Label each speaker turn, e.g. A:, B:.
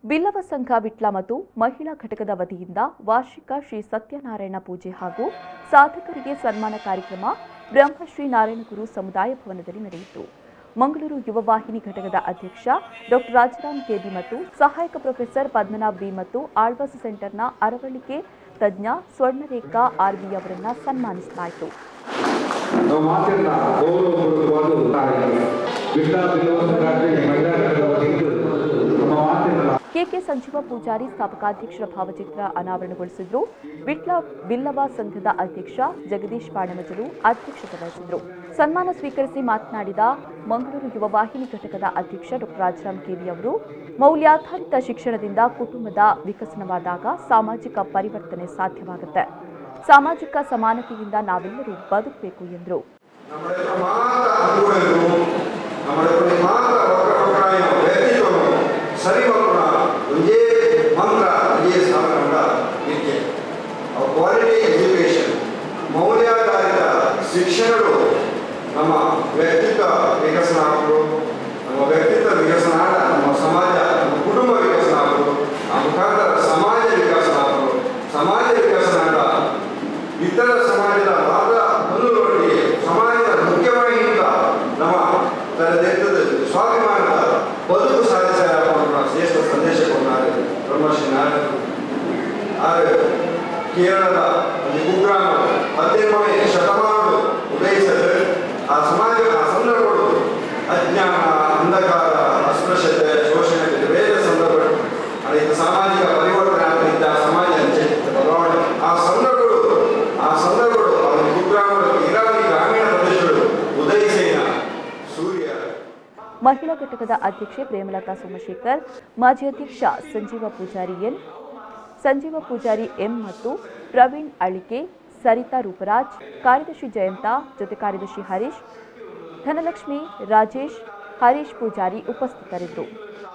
A: ಬಿಲ್ಲವ ಸಂಘ ವಿಟ್ಲ ಮತ್ತು ಮಹಿಳಾ ಘಟಕದ ವತಿಯಿಂದ ವಾರ್ಷಿಕ ಶ್ರೀ ಸತ್ಯನಾರಾಯಣ ಪೂಜೆ ಹಾಗೂ ಸಾಧಕರಿಗೆ ಸನ್ಮಾನ ಕಾರ್ಯಕ್ರಮ ಬ್ರಹ್ಮಶ್ರೀ ನಾರಾಯಣಗುರು ಸಮುದಾಯ ಭವನದಲ್ಲಿ ನಡೆಯಿತು. ಮಂಗಳೂರು ಯುವವಾಹಿನಿ ಘಟಕದ ಅಧ್ಯಕ್ಷ ಡಾಕ್ಟರ್ ರಾಜರಾಮ್ ಕೆಬಿ ಮತ್ತು ಸಹಾಯಕ ಪ್ರೊಫೆಸರ್ ಪದ್ಮನಾಭ್ ಬಿ ಮತ್ತು ಆಳ್ವಾಸ್ ಸೆಂಟರ್ನ ಅರವಳಿಕೆ ತಜ್ಞ ಸ್ವರ್ಣರೇಖಾ ಆರ್ಬಿ ಅವರನ್ನ ಸನ್ಮಾನಿಸಲಾಯಿತು. ಕೆಕೆ ಸಂಜೀವ ಪೂಜಾರಿ ಸ್ಥಾಪಕಾಧ್ಯಕ್ಷರ ಭಾವಚಿತ್ರ ಅನಾವರಣಗೊಳಿಸಿದರು. ವಿಟ್ಲ ಬಿಲ್ಲವ ಸಂಘದ ಅಧ್ಯಕ್ಷ ಜಗದೀಶ್ ಪಾಣಮಜಲು ಅಧ್ಯಕ್ಷತೆ ವಹಿಸಿದರು. ಸನ್ಮಾನ ಸ್ವೀಕರಿಸಿ ಮಾತನಾಡಿದ ಮಂಗಳೂರು ಯುವವಾಹಿನಿ ಘಟಕದ ಅಧ್ಯಕ್ಷ ಡಾಕ್ಟರ್ ರಾಜರಾಮ್ ಕೆಬಿ ಅವರು, ಮೌಲ್ಯಾಧಾರಿತ ಶಿಕ್ಷಣದಿಂದ ಕುಟುಂಬದ ವಿಕಸನವಾದಾಗ ಸಾಮಾಜಿಕ ಪರಿವರ್ತನೆ ಸಾಧ್ಯವಾಗುತ್ತೆ. ಸಾಮಾಜಿಕ ಸಮಾನತೆಯಿಂದ ನಾವೆಲ್ಲರೂ ಬದುಕಬೇಕು ಎಂದರು.
B: ಕ್ವಾಲಿಟಿ ಎಜುಕೇಶನ್ ಮೌಲ್ಯಾಧಾರಿತ ಶಿಕ್ಷಣಗಳು ನಮ್ಮ ವ್ಯಕ್ತಿತ್ವ ವಿಕಸನ ಆಗಬಹುದು. ನಮ್ಮ ವ್ಯಕ್ತಿತ್ವ ವಿಕಸನ ಆದ ನಮ್ಮ ಸಮಾಜ, ನಮ್ಮ ಕುಟುಂಬ ವಿಕಸನ ಆಗಬಹುದು. ಆ ಮುಖಾಂತರ ಸಮಾಜ ವಿಕಸನ ಆಗಬಹುದು. ಸಮಾಜ ವಿಕಸನ ಆದ ಇತರ ಸಮಾಜದ ಮಾತ್ರ ಮನುಗಳೊಟ್ಟಿಗೆ ಸಮಾಜದ ಮುಖ್ಯವಾಹಿನಿಯಿಂದ ನಮ್ಮ ತರದೇತದ ಸ್ವಾಭಿಮಾನದ ಬದುಕು ಸಾಧಿಸಲು ಶ್ರೇಷ್ಠ ಸಂದೇಶ ಕೊಟ್ಟಾರೆ ಬ್ರಹ್ಮಶ್ರೀ ನಾರಾಯಣಗುರು. ಕೇರಳದ ಕುಗ್ರಾಮ 17ನೇ ಶತಮಾನಗಳು ಉದಯಿಸಲು ಆ ಸಮಾಜ ಆ ಸಂದರ್ಭಗಳು ಅಜ್ಞಾನ, ಅಂಧಕಾರ, ಅಸ್ಪೃಶ್ಯತೆ, ಶೋಷಣೆ ಬೇರೆ ಸಂದರ್ಭಗಳು ಅನೇಕ ಸಾಮಾಜಿಕ ಪರಿವರ್ತನೆ ಆಗ್ತಿದ್ದ ಸಮಾಜ ಬದಲಾವಣೆ ಆ ಸಂದರ್ಭಗಳು ಕುಗ್ರಾಮಗಳು ನೀರಾವರಿ ಗ್ರಾಮೀಣ ಪ್ರದೇಶಗಳು ಉದಯಿಸಿನ ಸೂರ್ಯ.
A: ಮಹಿಳಾ ಘಟಕದ ಅಧ್ಯಕ್ಷೆ ಪ್ರೇಮಲತಾ ಸೋಮಶೇಖರ್, ಮಾಜಿ ಅಧ್ಯಕ್ಷ ಸಂಜೀವ ಪೂಜಾರಿ ಎಂ ಮತ್ತು ಪ್ರವೀಣ್ ಅಳಿಕೆ, ಸರಿತಾ ರೂಪರಾಜ್, ಕಾರ್ಯದರ್ಶಿ ಜಯಂತ, ಜೊತೆ ಕಾರ್ಯದರ್ಶಿ ಹರೀಶ್, ಧನಲಕ್ಷ್ಮಿ, ರಾಜೇಶ್, ಹರೀಶ್ ಪೂಜಾರಿ ಉಪಸ್ಥಿತರಿದ್ದರು.